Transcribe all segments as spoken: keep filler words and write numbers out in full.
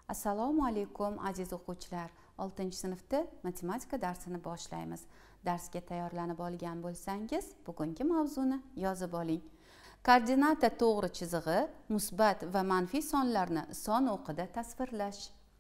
Assalomu alaykum aziz o'quvchilar. oltinchi sinfda matematika darsini boshlaymiz. Darsga tayyorlanib olgan bo'lsangiz, bugungi mavzuni yozib oling. Koordinata to'g'ri chizig'i musbat va manfiy sonlarni son o'qida tasvirlash.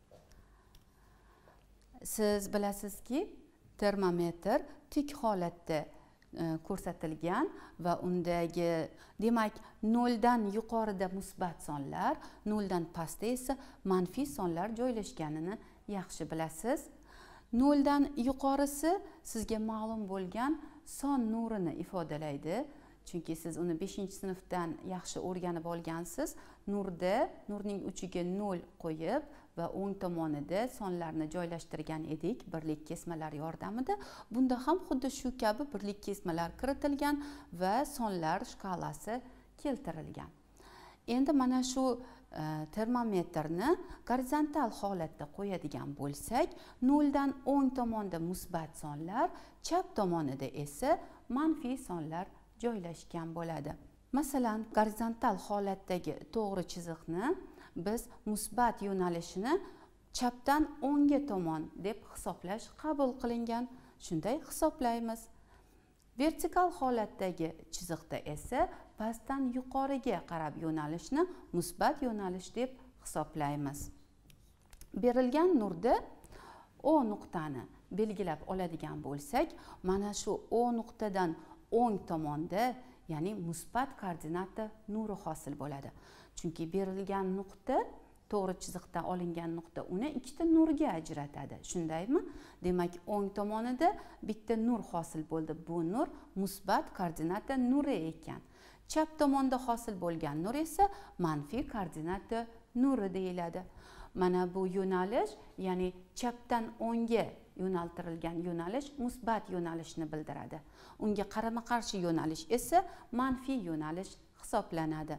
Siz bilasizki, termometr tik holatda ko'rsatilgan va undagi, demak, noldan yuqorida musbat sonlar, noldan pastda esa manfiy sonlar joylashganini yaxshi bilasiz. noldan yuqorisi sizga ma'lum bo'lgan son nurini ifodalaydi. Chunki siz uni beshinchi sinfdan yaxshi o'rganib olgansiz. Nurda, nurning uchiga nol qo'yib va o'ng tomonida sonlarni joylashtirgan edik birlik kesmalar yordamida. Bunda ham xuddi shu kabi birlik kesmalar kiritilgan va sonlar shkalasi keltirilgan. Endi mana shu e, termometrni gorizontal holatda qo'yadigan bo'lsak, noldan o'ng tomonda musbat sonlar, chap tomonida esa manfiy sonlar joylashgan bo'ladi. Masalan, gorizontal holatdagi to'g'ri chiziqni biz musbat yo'nalishini chapdan o'ngga tomon deb hisoblash qabul qilingan. Shunday hisoblaymiz. Vertikal holatdagi chiziqda esa pastdan yuqoriga qarab yo'nalishni musbat yo'nalish deb hisoblaymiz. Berilgan nurda O nuqtani belgilab oladigan bo'lsak, mana shu O nuqtadan o'ng tomonda, ya'ni musbat koordinata nuri hosil bo'ladi. Chunki berilgan nuqta, to'g'ri chiziqdan olingan nuqta uni ikkita nurga ajratadi. Shundaymi? Demak, o'ng tomonida bitta nur hosil bo'ldi. Bu nur musbat koordinata nuri ekan. Chap tomonda hosil bo'lgan nur esa manfiy koordinata nuri deyiladi. Mana bu yo'nalish, ya'ni chapdan o'ngga yo'naltirilgan yo'nalish musbat yo'nalishni bildiradi. Unga qarama-qarshi yo'nalish esa manfiy yo'nalish hisoblanadi.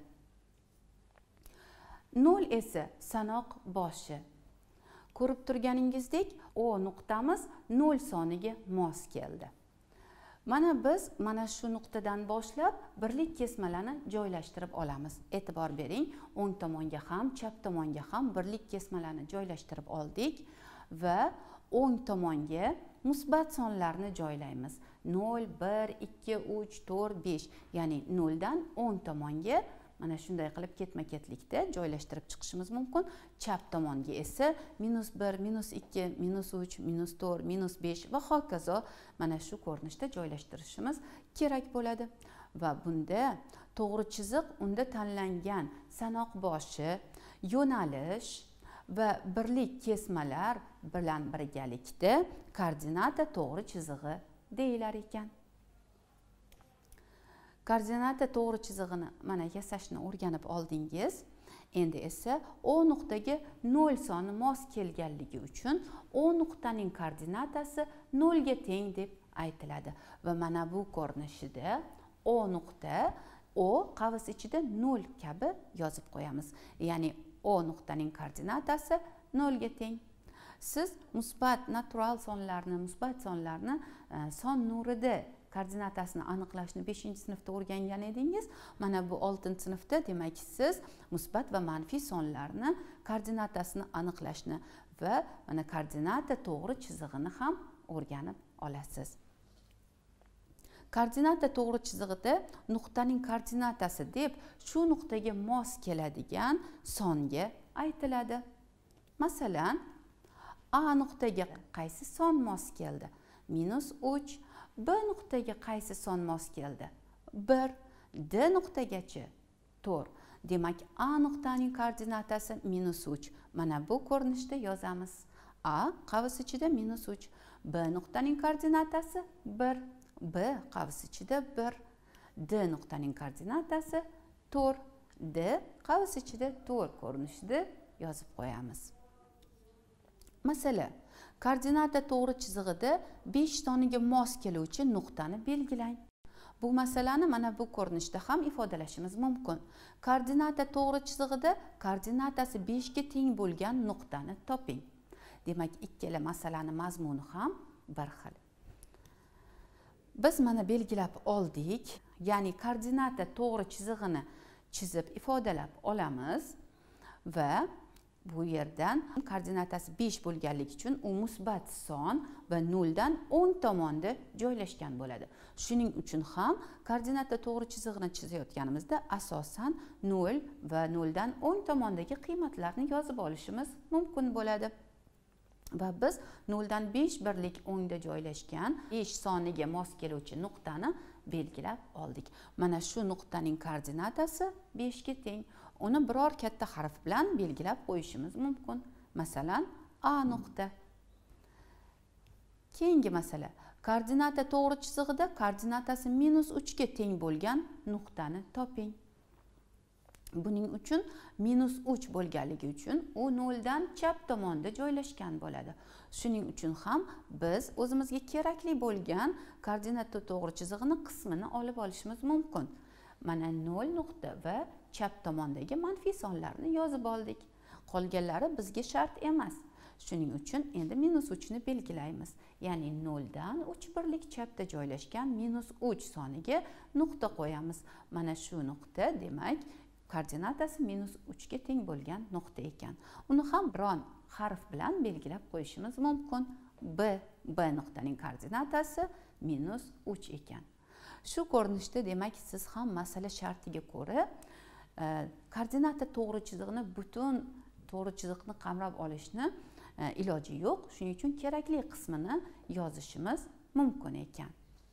nol esa sanoq boshi. Ko'rib turganingizdek, O nuqtamiz nol soniga mos keldi. Mana biz mana shu nuqtadan boshlab birlik kesmalarni joylashtirib olamiz. E'tibor bering, o'ng tomonga ham, chap tomonga ham birlik kesmalarni joylashtirib oldik va o'ng tomonga musbat sonlarni joylaymiz. nol, bir, ikki, uch, to'rt, besh, ya'ni noldan o'ng tomonga mana shunday qilib ketma-ketlikda joylashtirib chiqishimiz mumkin. Chap tomonga esa minus bir, minus ikki, minus uch, minus to'rt, minus besh va hokazo mana shu ko'rinishda joylashtirishimiz kerak bo'ladi. Va bunda to'g'ri chiziq unda tanlangan sanoq boshi, yo'nalish va birlik kesmalar bilan birgalikda koordinata to'g'ri chizig'i deyilar ekan. Koordinata to'g'ri chizig'ini mana yasashni o'rganib oldingiz. Endi esa O nuqtaga nol soni mos kelganligi uchun O nuqtaning koordinatasi nolga teng deb aytiladi. Va mana bu ko'rinishida O nuqta, O qavs ichida nol kabi yozib qo'yamiz. Ya'ni O nuqtaning koordinatasi nolga teng. Siz musbat natural sonlarni, musbat sonlarni son nurida koordinatasini aniqlashni beshinchi sinfda o'rgangan edingiz. Mana bu oltinchi sinfda, demak, siz musbat va manfiy sonlarni koordinatasini aniqlashni va mana koordinata to'g'ri chizig'ini ham o'rganib olasiz. Koordinata to'g'ri chizig'ida nuqtaning koordinatasi deb shu nuqtaga mos keladigan songa aytiladi. Masalan, A nuqtaga qaysi son mos keldi? minus uch. B nuqtaga qaysi son mos keldi? bir. D nuqtagachi to'rt. Demak, A nuqtaning koordinatasi minus uch. Mana bu ko'rinishda yozamiz. A qavs ichida minus uch. B nuqtaning koordinatasi bir. B qavs ichida bir. D nuqtaning koordinatasi to'rt. D qavs ichida to'rt ko'rinishida yozib qo'yamiz. Masala, koordinata to'g'ri chizig'ida besh soniga mos keluvchi nuqtani belgilang. Bu masalani mana bu ko'rinishda ham ifodalashimiz mumkin. Koordinata to'g'ri chizig'ida koordinatasi besh ga teng bo'lgan nuqtani toping. Demak, ikkala masalani mazmuni ham bir xil. Biz mana belgilab oldik, ya'ni koordinata to'g'ri chizig'ini chizib ifodalab olamiz va bu yerdan koordinatasi besh bo'lganligi uchun u musbat son va noldan o'ng tomonda joylashgan bo'ladi. Shuning uchun ham koordinata to'g'ri chizig'ini chizayotganimizda asosan nol va noldan o'ng tomondagi qiymatlarni yozib olishimiz mumkin bo'ladi. Va biz noldan besh birlik o'ngda joylashgan besh soniga mos keluvchi nuqtani belgilab oldik. Mana shu nuqtaning koordinatasi besh ga teng. Uni biror katta harf bilan belgilab qo'yishimiz mumkin. Masalan, A nuqta. Keyingi masala. Koordinata to'g'ri chizig'ida koordinatasi minus uch ga teng bo'lgan nuqtani toping. Buning uchun minus uch bo'lganligi uchun u noldan chap tomonda joylashgan bo'ladi. Shuning uchun ham biz o'zimizga kerakli bo'lgan koordinata to'g'ri chizig'ini qismini olib olishimiz mumkin. Mana nol nuqta va chap tomondagi manfiy sonlarni yozib oldik. Qolganlari bizga shart emas. Shuning uchun endi minus uch ni belgilaymiz. Ya'ni noldan uch birlik chapda joylashgan minus uch soniga nuqta qo'yamiz. Mana shu nuqta demak koordinatasi minus uch ga teng bo'lgan nuqta ekan. Uni ham biron harf bilan belgilab qo'yishimiz mumkin. B, B nuqtaning koordinatasi minus uch ekan. Shu ko'rinishda demak siz ham masala shartiga ko'ra e, koordinata to'g'ri chizig'ini butun to'g'ri chiziqni qamrab olishni e, iloji yo'q. Shuning uchun kerakli qismini yozishimiz mumkin ekan.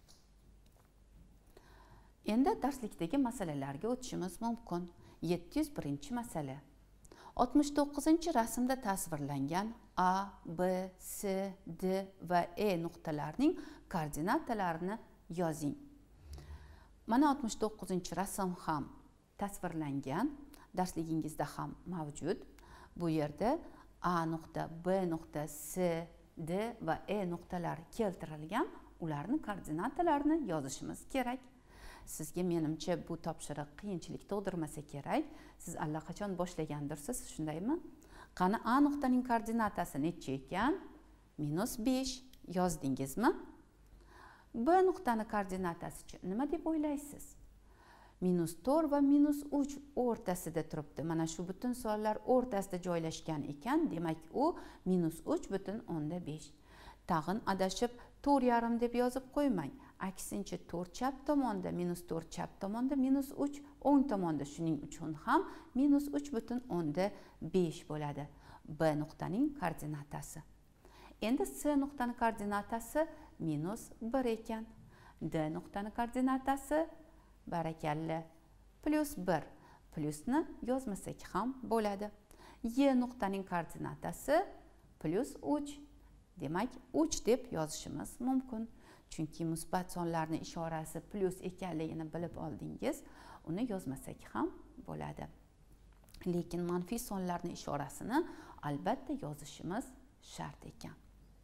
Endi darslikdagi masalalarga o'tishimiz mumkin. yetti yuz birinchi masala. oltmish to'qqizinchi rasmda tasvirlangan A, B, C, D va E nuqtalarining koordinatalarini yozing. Mana oltmish to'qqizinchi rasm ham tasvirlangan, darsligingizda ham mavjud. Bu yerda A nuqta, B nuqta, C, D va E nuqtalari keltirilgan, ularning koordinatalarini yozishimiz kerak. Sizga menimcha bu topshiriq qiyinchilik tug'dirmasa kerak. Siz allaqachon boshlagandirsiz, shundaymi? Qani A nuqtaning koordinatasi necha ekan? minus besh yozdingizmi? B nuqtani koordinatasi nima deb o'ylaysiz? minus to'rt va minus uch o'rtasida turibdi. Mana shu butun sonlar o'rtasida joylashgan ekan. Demak, u minus uch butun o'nda besh. Tag'in adashib to'rt yarim deb yozib qo'ymang. Aksincha to'rt chap tomonda, minus to'rt chap tomonda, minus uch o'ng tomonda. Shuning uchun ham minus uch butun o'nda besh bo'ladi. B nuqtaning koordinatasi. Endi C nuqtaning koordinatasi minus bir ekan. D nuqtaning koordinatasi barakalla plus bir. Plusni yozmasak ham bo'ladi. Y nuqtaning koordinatasi plus uch. Demak, uch deb yozishimiz mumkin. Chunki musbat sonlarning ishorasi plus ekanligini bilib oldingiz, uni yozmasak ham bo'ladi. Lekin manfiy sonlarning ishorasini albatta yozishimiz shart ekan.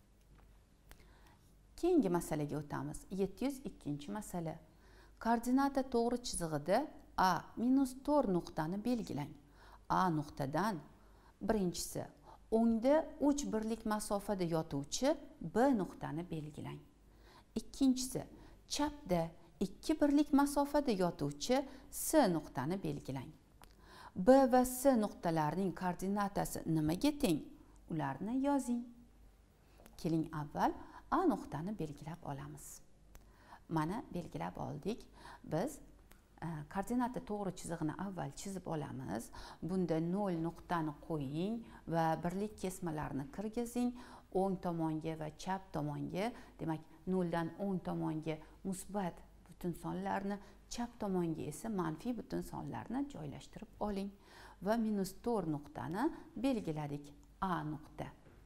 Keyingi masalaga o'tamiz. yetti yuz ikkinchi masala. Koordinata to'g'ri chizig'ida A minus to'rt nuqtani belgilang. A nuqtadan birinchisi o'ngda uch birlik masofada yotuvchi B nuqtani belgilang. Ikkinchisi chapda ikki birlik masofada yotuvchi C nuqtani belgilang. B va C nuqtalarining koordinatasi nimaga teng? Ularni yozing. Keling avval A nuqtani belgilab olamiz. Mana belgilab oldik. Biz koordinata to'g'ri chizig'ini avval chizib olamiz. Bunda nol nuqtani qo'ying va birlik kesmalarni kirgizing. O'ng tomonga va chap tomonga, demak noldan o'ng tomonga musbat butun sonlarni, chap tomonga esa manfiy butun sonlarni joylashtirib oling va minus to'rt nuqtani belgiladik. A nuqta.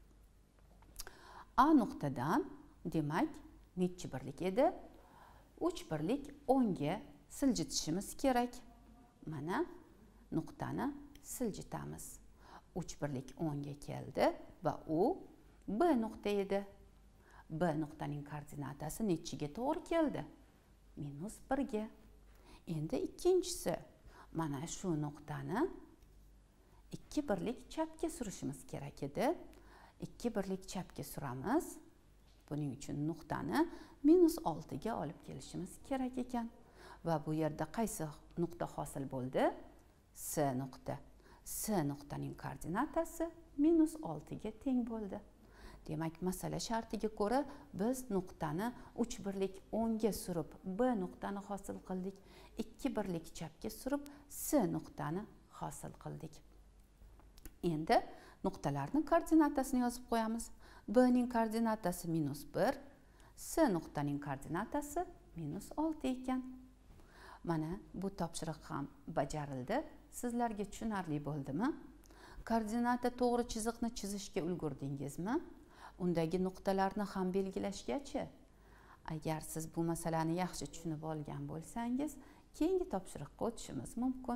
A nuqtadan demak necha birlik edi? uch birlik o'ngga siljitishimiz kerak. Mana nuqtani siljitamiz. uch birlik o'ngga keldi va u B nuqta edi. B nuqtaning koordinatasi nechiga to'g'ri keldi? minus bir ga. Endi ikkinchisi, mana shu nuqtani ikki birlik chapga surishimiz kerak edi. ikki birlik chapga suramiz. Buning uchun nuqtani minus olti ga olib kelishimiz kerak ekan. Va bu yerda qaysi nuqta hosil bo'ldi? C nuqta. S nuqtaning koordinatasi minus oltiga teng bo'ldi. Demak, masala shartiga ko'ra biz nuqtani uch birlik o'ngga surib B nuqtani hosil qildik. ikki birlik chapga surib S nuqtani hosil qildik. Endi nuqtalarni koordinatasini yozib qo'yamiz. B ning koordinatasi minus bir, S nuqtaning koordinatasi minus olti ekan. Mana bu topshiriq ham bajarildi. Sizlarga tushunarli bo'ldimi? Koordinata to'g'ri chiziqni chizishga ulgurdingizmi? Undagi nuqtalarni ham belgilashgachi? Agar siz bu masalani yaxshi tushunib olgan bo'lsangiz, keyingi topshiriqqa o'tishimiz mumkin.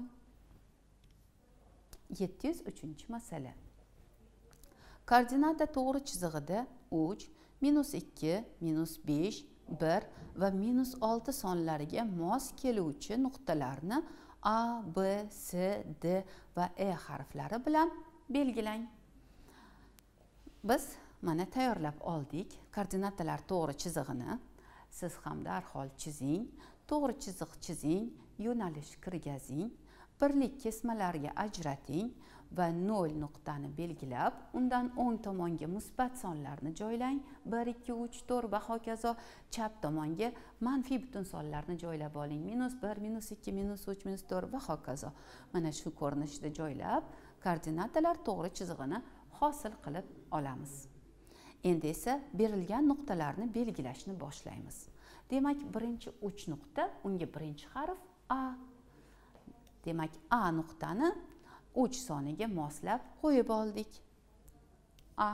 yetti yuz uchinchi masala. Koordinata to'g'ri chizig'ida uch, minus ikki, minus besh, bir va minus olti sonlariga mos keluvchi nuqtalarni A, B, S, D va E harflari bilan belgilang. Biz mana tayyorlab oldik koordinatalar to'g'ri chizig'ini. Siz ham darhol chizing, to'g'ri chiziq chizing, yo'nalish kirgazing, birlik kesmalarga ajrating va nol nuqtani belgilab, undan o'ng tomonga musbat sonlarni joylang. bir, ikki, uch, to'rt va hokazo. Chap tomonga manfiy butun sonlarni joylab oling. minus bir, minus ikki, minus uch, minus to'rt va hokazo. Mana shu ko'rinishda joylab, koordinatalar to'g'ri chizig'ini hosil qilib olamiz. Endi esa berilgan nuqtalarni belgilashni boshlaymiz. Demak, birinchi uch nuqta, unga birinchi harf A. Demak, A nuqtani uch soniga moslab qo'yib oldik. A.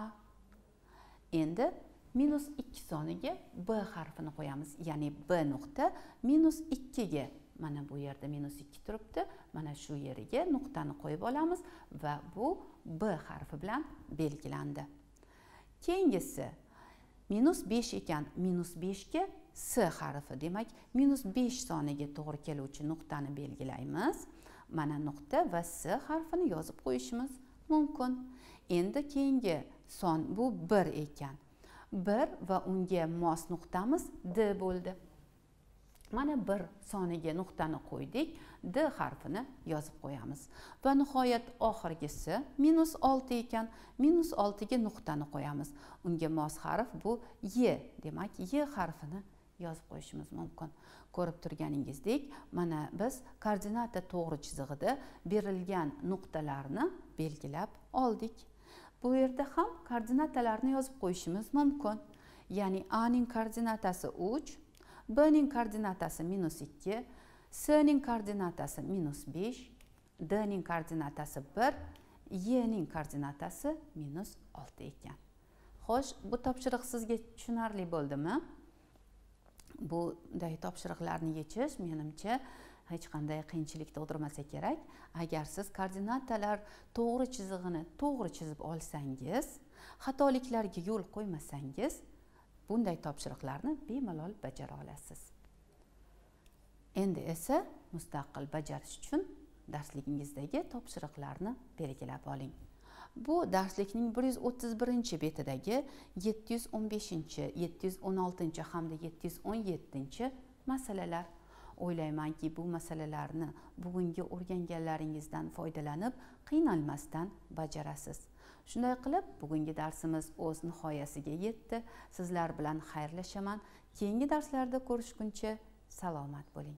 Endi minus ikki soniga B harfini qo'yamiz. Ya'ni B nuqta minus ikkiga, mana bu yerda minus ikki turibdi. Mana shu yeriga nuqtani qo'yib olamiz va bu B harfi bilan belgilandi. Keyingisi minus besh ekan, minus beshga S harfi. Demak, minus besh soniga to'g'ri keluvchi nuqtani belgilaymiz. Mana nuqta va S harfini yozib qo'yishimiz mumkin. Endi keyingi son bu bir ekan. bir va unga mos nuqtamiz D bo'ldi. Mana bir soniga nuqtani qo'ydik, D harfini yozib qo'yamiz. Va nihoyat oxirgisi minus olti ekan, minus oltiga nuqtani qo'yamiz. Unga mos harf bu Y, demak Y harfini yozib qo'yishimiz mumkin. Ko'rib turganingizdek, mana biz koordinata to'g'ri chizig'ida berilgan nuqtalarni belgilab oldik. Bu yerda ham koordinatalarni yozib qo'yishimiz mumkin. Ya'ni A ning koordinatasi uch, B ning koordinatasi minus ikki, S ning koordinatasi minus besh, D ning koordinatasi bir, Y ning koordinatasi minus olti ekan. Xo'sh, bu topshiriq sizga tushunarli bo'ldimi? Bunday topshiriqlarni yechish menimcha hech qanday qiyinchilik tug'dirmasa kerak. Agar siz koordinatalar to'g'ri chizig'ini to'g'ri chizib olsangiz, xatoliklarga yo'l qo'ymasangiz, bunday topshiriqlarni bemalol bajara olasiz. Endi esa mustaqil bajarish uchun darsligingizdagi topshiriqlarni belgilab oling. Bu darslikning bir yuz o'ttiz birinchi betidagi yetti yuz o'n beshinchi, yetti yuz o'n oltinchi hamda yetti yuz o'n yettinchi masalalar. O'ylaymanki, bu masalalarni bugungi o'rganganlaringizdan foydalanib, qiynalmasdan bajarasiz. Shunday qilib, bugungi darsimiz o'z nihoyasiga yetdi. Sizlar bilan xayrlashaman. Keyingi darslarda ko'rishguncha salomat bo'ling.